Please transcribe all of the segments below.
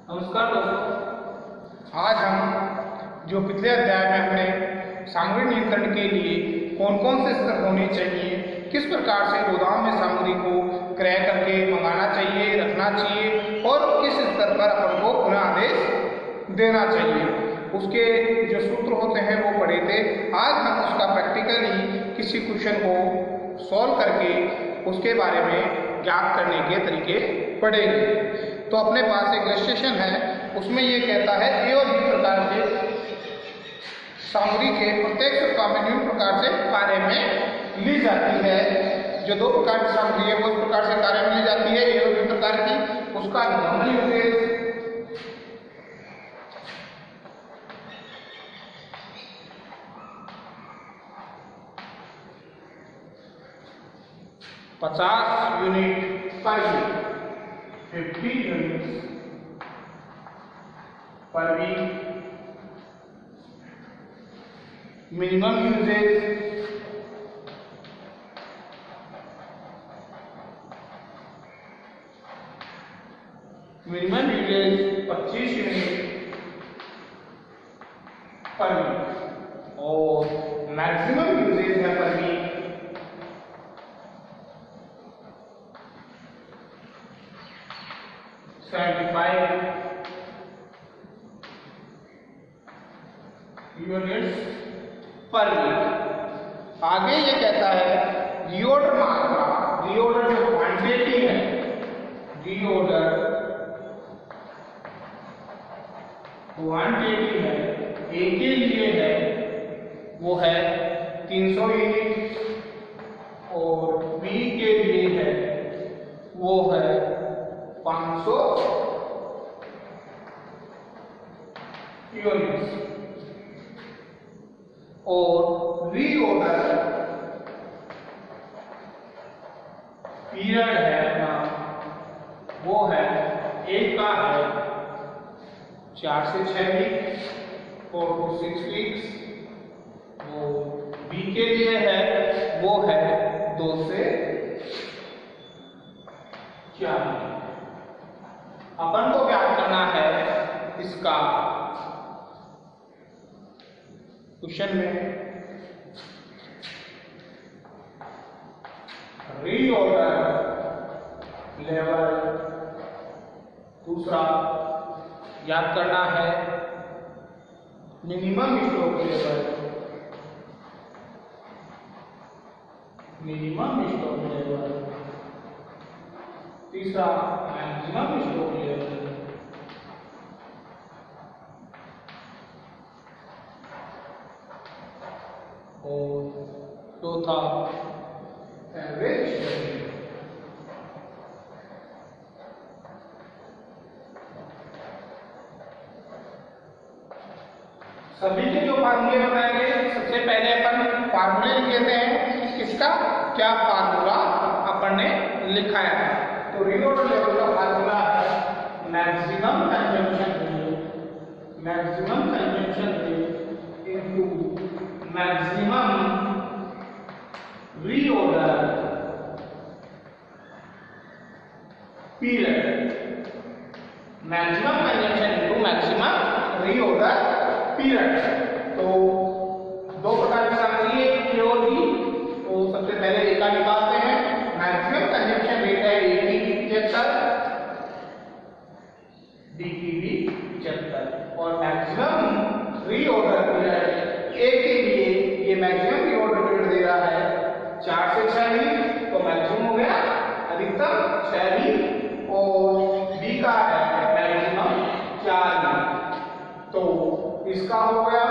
नमस्कार दोस्तों। आज हम जो पिछले अध्याय में हमने सामग्री नियंत्रण के लिए कौन कौन से स्तर होने चाहिए, किस प्रकार से गोदाम में सामग्री को क्रय करके मंगाना चाहिए, रखना चाहिए और किस स्तर पर अपन को पुनः आदेश देना चाहिए, उसके जो सूत्र होते हैं वो पढ़े थे। आज हम उसका प्रैक्टिकली किसी क्वेश्चन को सॉल्व करके उसके बारे में ज्ञात करने के तरीके पढ़ेंगे। तो अपने पास एक इलस्ट्रेशन है, उसमें ये कहता है ए और बी प्रकार के सामग्री के प्रत्येक सप्ताह में निम्न प्रकार से कार्य में ली जाती है। जो दो प्रकार की सामग्री है वो इस प्रकार से कार्य में ली जाती है, ए और बी प्रकार की। उसका normal usage 50 unit per week, 50 units per week. Minimum usage minimum usage 25 unit per week और मैक्सिमम यूजेज है per week 75 units per week. आगे ये कहता है रीऑर्डर मात्रा, रीऑर्डर जो क्वांटिटी है, रीऑर्डर क्वांटिटी है ए के लिए है वो है 300 यूनिट और बी के लिए है वो है 500 यूनिट्स। और रीऑर्डर पीरियड है अपना वो है एक का है 4 से 6 वीक, 4 to 6 वीक्स। वो बी के लिए है वो है 2 से 4 वीक। अपन को ज्ञात करना है इसका क्वेश्चन में रीऑर्डर लेवल। दूसरा याद करना है minimum stock level, minimum stock level. तीसरा मैक्सिमम स्टॉक लेवल। और चौथा एवरेज स्टॉक लेवल। सभी के जो फार्मूले बनाएंगे, सबसे पहले अपन फार्मूले लिख लेते हैं किसका क्या फार्मूला अपन ने लिखा है। तो रीऑर्डर लेवल का फार्मूला है maximum consumption rate, maximum consumption rate into maximum reorder period. Maximum consumption into maximum reorder period. तो दो प्रकार की सामग्री है ए और बी। तो सबसे पहले ए का निकालते हैं। मैक्सिमम कंजम्पशन रेट है ए की 75, बी की भी 75 और मैक्सिमम रीऑर्डर पीरियड ए के लिए ये मैक्सिमम रीऑर्डर पीरियड दे रहा है 4 से 6 वीक। तो मैक्सिमम हो गया अधिकतम 6 वीक और बी का है मैक्सिमम 4 वीक। तो इसका हो गया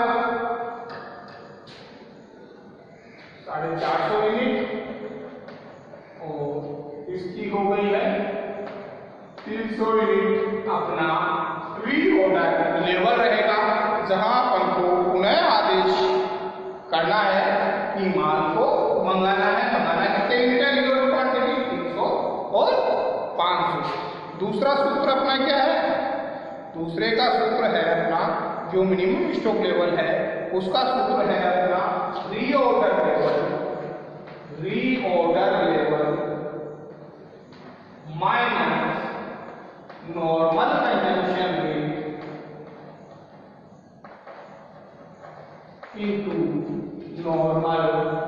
450 यूनिट और इसकी हो गई है 300 यूनिट। अपना रीऑर्डर लेवल रहेगा जहां अपन को पुनः आदेश करना है कि माल को मंगाना है कितने यूनिट है रीऑर्डर क्वांटिटी 300 और 500। दूसरा सूत्र अपना क्या है, दूसरे का सूत्र है अपना जो मिनिमम स्टॉक लेवल है उसका सूत्र है अपना reorder level, reorder level minus normal consumption into normal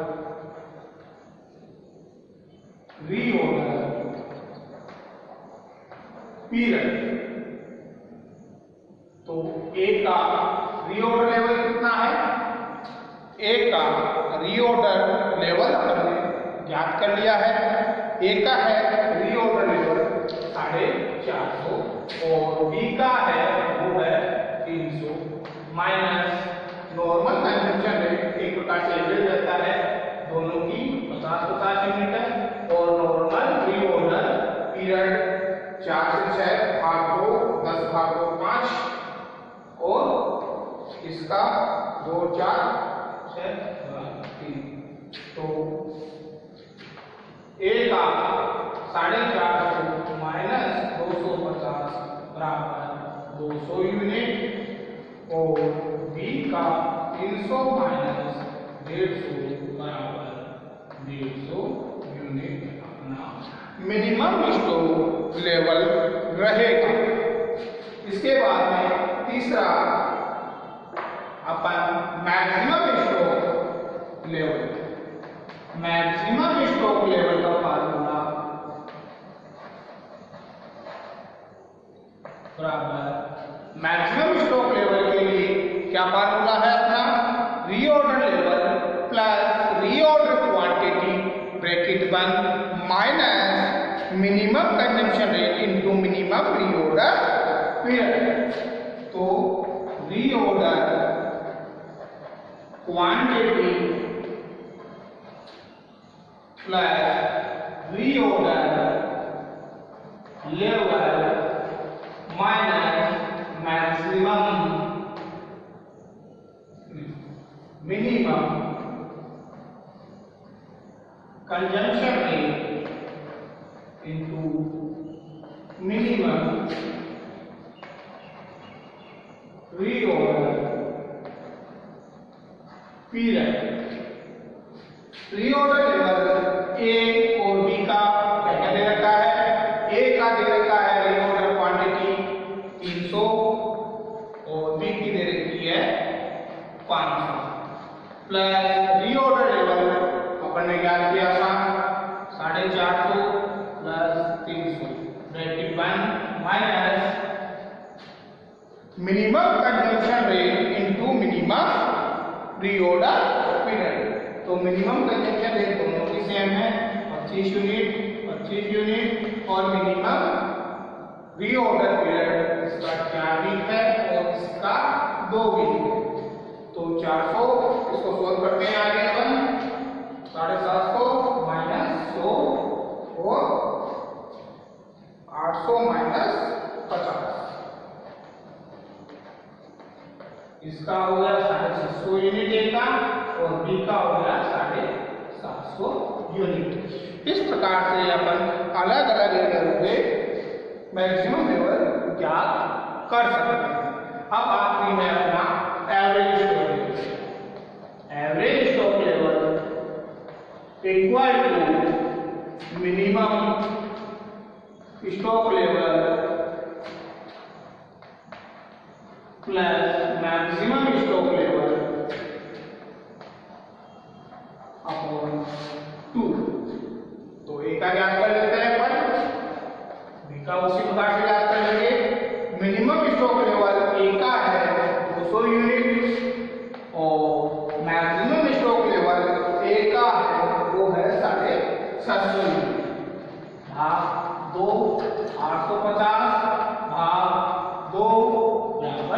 reorder period। तो A का रीऑर्डर लेवल कितना है? A का रीऑर्डर लेवल हमने ज्ञात कर लिया है। A का है रीऑर्डर लेवल 450 और B का है वो है 300 माइनस नॉर्मल कंजम्पशन रेट एक प्रकार से एवरेज रहता है दोनों की 50-50 यूनिट है और नॉर्मल रीऑर्डर पीरियड 4 से 6 भाग 2 10 भाग 5 और इसका 2 4 6 3 तो A का 450 माइनस 250 बराबर 200 यूनिट और B का 300 माइनस 150 बराबर 150 यूनिट अपना मिनिमम स्टॉक लेवल रहेगा। इसके बाद में तीसरा अपन मैक्सिमम स्टॉक लेवल का फार्मूला बराबर मैक्सिमम स्टॉक लेवल के लिए क्या फार्मूला है अपना? Reorder level plus reorder quantity bracket 1 minus minimum consumption rate into minimum reorder period. तो reorder quantity plus reorder level minus maximum minimum consumption rate into minimum reorder period. Reorder level A और B का क्या दे रखा है? A का दे रखा है reorder quantity 300 और B की दे रखी है 500 प्लस रीऑर्डर लेवल अपन ने क्या किया था 450 plus 300 bracket 1 minus minimum consumption rate into minimum reorder period. तो मिनिमम कंजम्पशन रेट दोनों की सेम है 25 यूनिट और मिनिमम रीऑर्डर पीरियड इसका 4 वीक है और इसका 2 वीक है। तो 400 इसको सोल्व करते हैं आगे अपन 750 माइनस 100 और 800 माइनस 50 इसका हो गया 650 यूनिट A का और B का हो गया 750 यूनिट। इस प्रकार से अपन अलग अलग लेवल पे मैक्सिमम लेवल ज्ञात कर सकते हैं। अब आखिरी में अपना average stock level equal to minimum stock level plus maximum stock level upon 2। तो A का ज्ञात कर लेते हैं अपन, B का उसी प्रकार से ज्ञात कर लेंगे। मिनिमम स्टॉक लेवल A का है 200 यूनिट और मैक्सिमम स्टॉक लेवल A का है वो है 750 यूनिट भाग 2 850 भाग 2 बराबर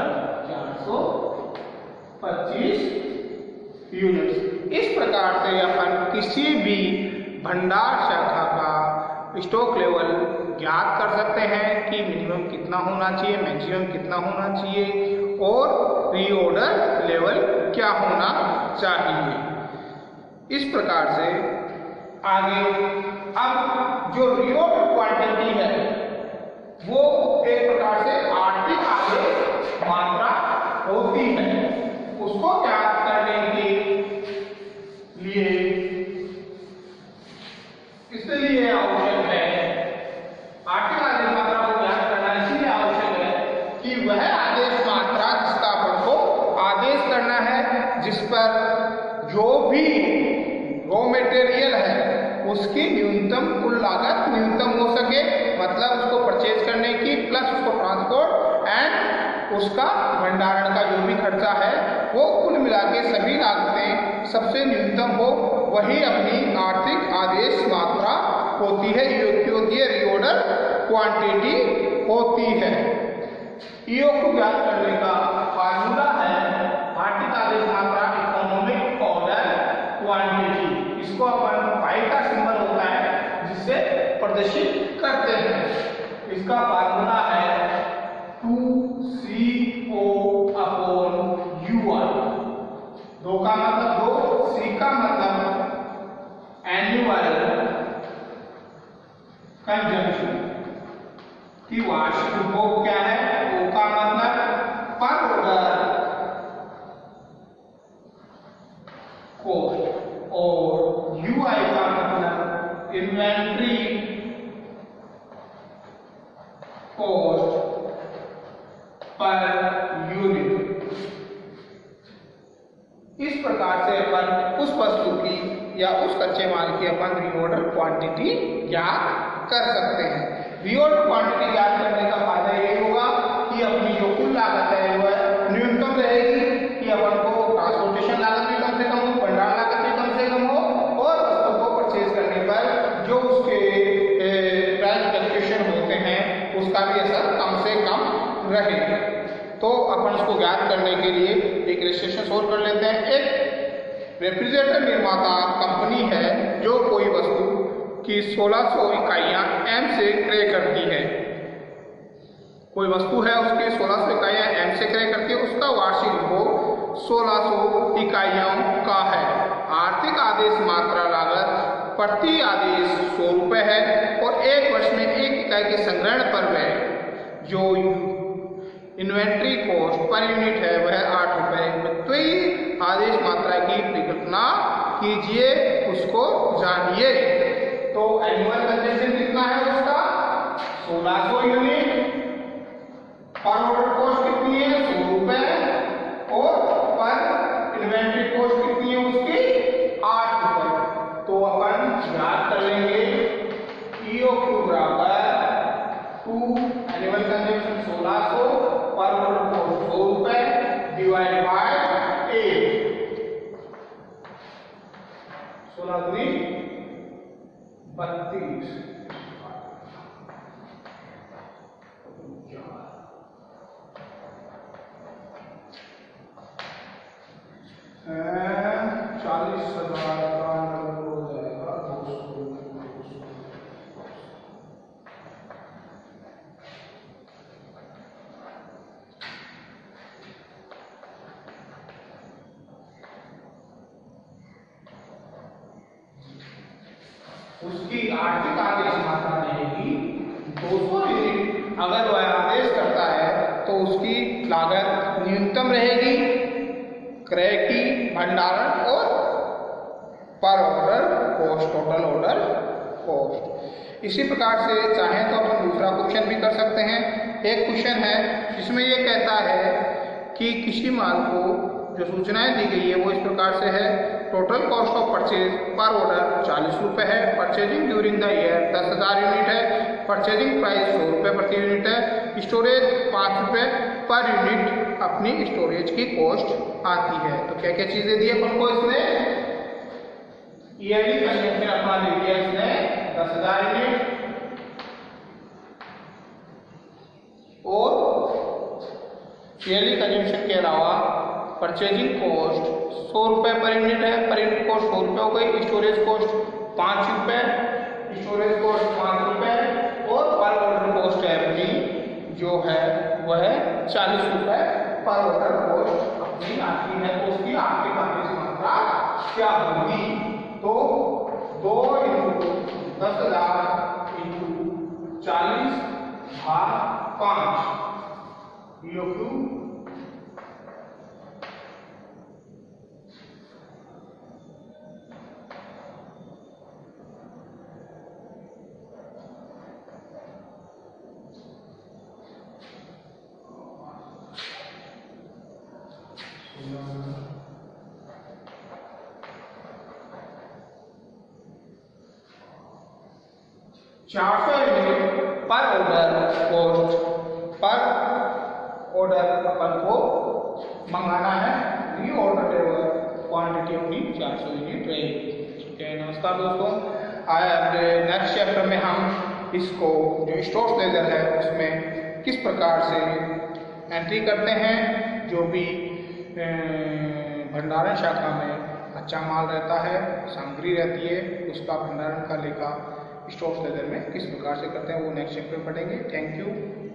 425 यूनिट्स। इस प्रकार से अपन किसी भी भंडार शाखा का स्टॉक लेवल ज्ञात कर सकते हैं कि मिनिमम कितना होना चाहिए, मैक्सिमम कितना होना चाहिए और रीऑर्डर लेवल क्या होना चाहिए। इस प्रकार से आगे अब जो रीऑर्डर क्वांटिटी है वो एक प्रकार से आर्थिक आदेश मात्रा होती है, उसको ज्ञात करने के लिए इसलिए आवश्यक है, आर्थिक आदेश मात्रा को ज्ञात करना इसलिए आवश्यक है कि वह आदेश मात्रा जिसका अपन को आदेश करना है, जिस पर उसकी न्यूनतम कुल लागत न्यूनतम हो सके, मतलब उसको परचेज करने की प्लस उसको ट्रांसपोर्ट एंड उसका भंडारण का जो भी खर्चा है वो कुल मिला के सभी लागतें सबसे न्यूनतम हो, वही अपनी आर्थिक आदेश मात्रा होती है, ये रीऑर्डर क्वांटिटी होती है। ईओ को ज्ञात करने का फार्मूला है आर्थिक आदेश मात्रा इकोनॉमिक ऑर्डर क्वांटिटी। इसको अपन पाई का सिंबल होता है जिससे प्रदर्शित करते हैं। इसका फार्मूला है 2CO अपॉन UI। 2 का मतलब 2, C का मतलब एनुअल कंजम्पशन की वार्षिक उपभोग क्या है, O का मतलब पर ऑर्डर कॉस्ट और UI का मतलब इन्वेंट्री कॉस्ट पर यूनिट। इस प्रकार से अपन उस वस्तु की या उस कच्चे माल की अपन रीऑर्डर क्वांटिटी ज्ञात कर सकते हैं। रीऑर्डर क्वांटिटी ज्ञात करने का फायदा ये होगा कि अपनी जो कुल लागत है वो न्यूनतम रहेगी, कि अपन को ट्रांसपोर्टेशन लागत भी कम से कम हो, भंडारण लागत भी कम से कम हो, और वस्तु को परचेज करने पर जो उसके प्राइस फ्लक्चुएशन होते हैं उसका भी असर कम से कम रहे। तो अपन इसको ज्ञात करने के लिए एक रजिस्ट्रेशन सोल्व कर लेते हैं। एक रेफ्रिजरेटर निर्माता कंपनी है जो कोई वस्तु की 1600 इकाइयां M से क्रय करती है। कोई वस्तु है उसकी 1600 इकाइयां M से क्रय करती है, उसका वार्षिक उपभोग 1600 इकाइयों का है। आर्थिक आदेश मात्रा लागत प्रति आदेश 100 रुपये है और एक वर्ष में 1 इकाई के संग्रहण पर वह जो इन्वेंट्री कॉस्ट पर यूनिट है वह 8 रुपये। तो ये आदेश मात्रा की परिकल्पना कीजिए, उसको जानिए। तो एनुअल कंजम्पशन कितना है उसका 1600 यूनिट, पर ऑर्डर कॉस्ट कितनी है 100 रुपये और पर इन्वेंट्री कॉस्ट कितनी है उसकी 8 रुपये। तो अपन याद कर लेंगे EOQ बराबर 2 एनुअल कंजम्पशन 1600 पर ऑर्डर कॉस्ट 100 रुपये डिवाइड बाय 8। 16 दूनी 32, 40,000 का नंबर हो जाएगा 200। उसकी आर्थिक आदेश मात्रा रहेगी 200 यूनिट। अगर वह आदेश करता है तो उसकी लागत न्यूनतम रहेगी, क्रय की, भंडारण और पर order cost, total order cost. इसी प्रकार से चाहें तो अपन दूसरा क्वेश्चन भी कर सकते हैं। एक क्वेश्चन है जिसमें ये कहता है कि किसी माल को जो सूचनाएं दी गई है वो इस प्रकार से है। Total cost of purchase per order 40 रुपये है, purchasing during the year 10,000 unit है, परचेजिंग प्राइस 100 रुपये प्रति यूनिट है, स्टोरेज 5 रुपये पर यूनिट अपनी स्टोरेज की कॉस्ट आती है। तो क्या क्या चीजें दी अपन को इसने, ईयरली कंजम्पशन अपना दे दिया इसने 10,000 यूनिट और ईयरली कंजम्पशन के अलावा परचेजिंग कॉस्ट 100 रुपये पर यूनिट है, पर यूनिट कॉस्ट 100 रुपये हो गई, स्टोरेज कॉस्ट 5 रुपये, स्टोरेज कॉस्ट 5 रुपये और पर ऑर्डर कॉस्ट है अपनी जो है वह 40 रुपये पर ऑर्डर कॉस्ट अपनी आती है। तो उसकी आर्थिक आदेश मात्रा क्या होगी, तो 2 × 10,000 × 40 भाग 5 EOQ 400 यूनिट पर ऑर्डर अपन को मंगाना है। रीऑर्डर क्वांटिटी अपनी 400 यूनिट रहेगी। ठीक है, नमस्कार दोस्तों। नेक्स्ट चैप्टर में हम इसको जो स्टोर्स लेजर है उसमें किस प्रकार से एंट्री करते हैं, जो भी भंडारण शाखा में कच्चा माल रहता है, सामग्री रहती है, उसका भंडारण का लेखा स्टोर्स लेजर में किस प्रकार से करते हैं वो नेक्स्ट चैप्टर में पढ़ेंगे। Thank you.